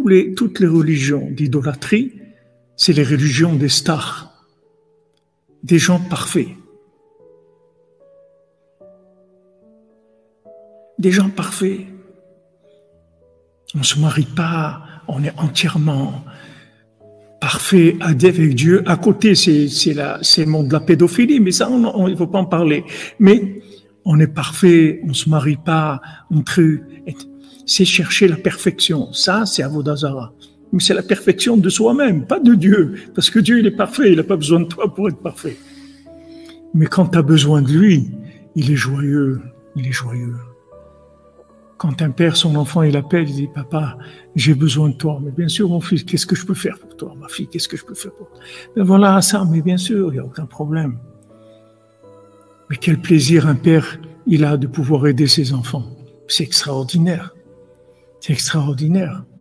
toutes les religions d'idolâtrie, c'est les religions des stars, des gens parfaits. Des gens parfaits. On ne se marie pas, on est entièrement parfait avec Dieu. À côté, c'est le monde de la pédophilie, mais ça, il ne faut pas en parler. Mais on est parfait, on ne se marie pas, c'est chercher la perfection. Ça, c'est Avodah Zarah. Mais c'est la perfection de soi-même, pas de Dieu. Parce que Dieu, il est parfait, il n'a pas besoin de toi pour être parfait. Mais quand tu as besoin de lui, il est joyeux, il est joyeux. Quand un père, son enfant, il appelle, il dit « Papa, j'ai besoin de toi. » Mais bien sûr, mon fils, qu'est-ce que je peux faire pour toi? Ma fille, qu'est-ce que je peux faire pour toi? Ben voilà, ça, mais bien sûr, il n'y a aucun problème. Mais quel plaisir un père, il a de pouvoir aider ses enfants. C'est extraordinaire. C'est extraordinaire.